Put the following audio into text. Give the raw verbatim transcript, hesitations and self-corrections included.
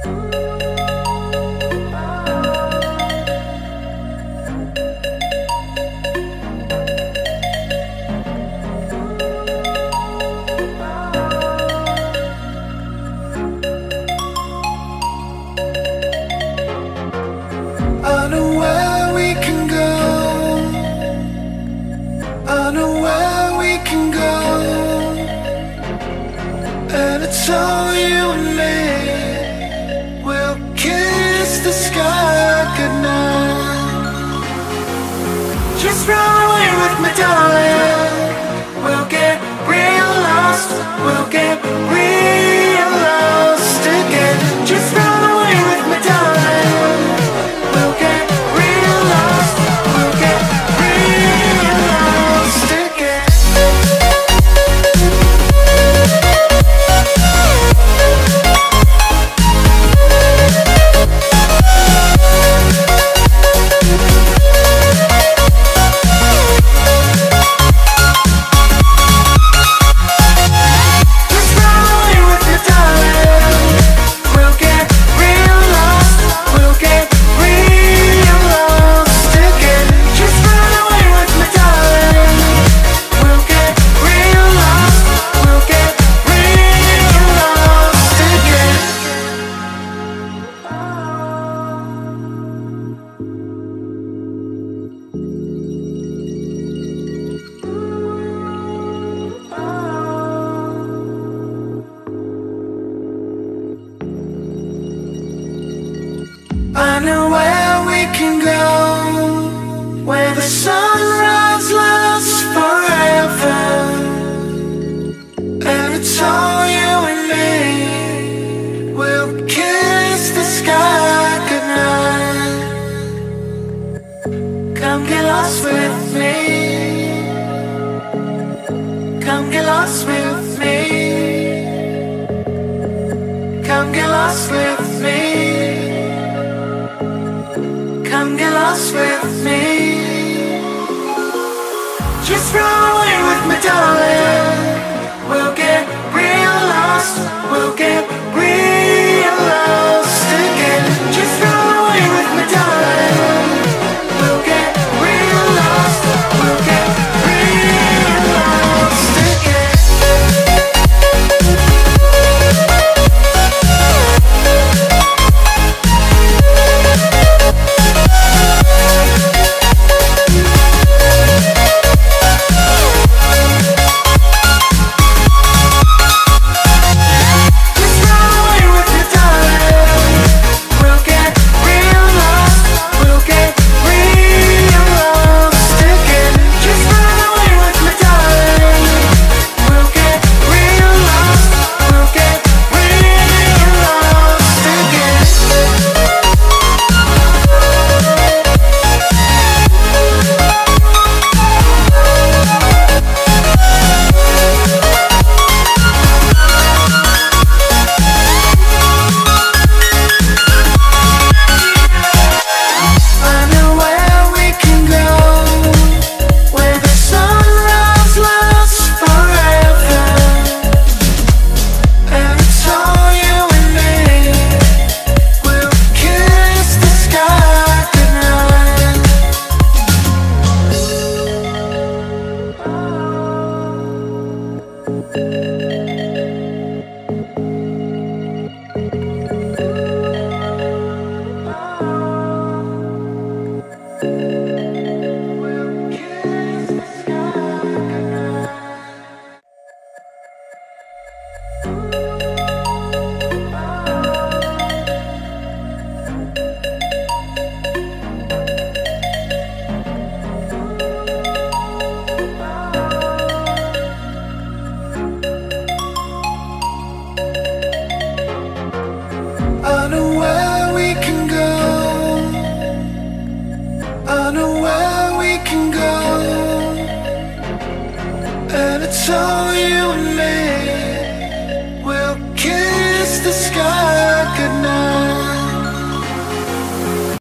I know where we can go. I know where we can go. And it's all you and me. We'll kiss the sky goodnight. Just run away with me, darling. We'll get real lost. We'll get real lost again. Just run away with me, darling. We'll get real lost. We'll get real lost again. I know where we can go, where the sunrise lasts forever. And it's all you and me. We'll kiss the sky goodnight. Come get lost with me. Come get lost with me. Come get lost with me. Come get lost with me. Just run away with me, darling. We'll get real lost. We'll get real lost again. Just run away with me, darling. We'll get real lost. We'll get real lost again. So you